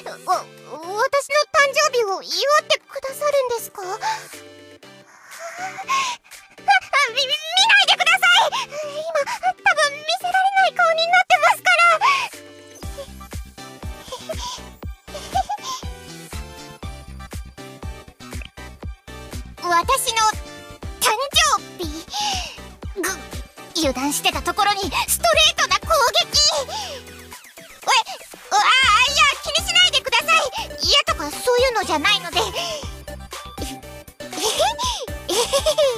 私の誕生日を祝ってくださるんですか？見ないでください。今多分見せられない顔になってますから。私の誕生日。油断してたところにストレートな攻撃。いや、気にしないでください。嫌とかそういうのじゃないので。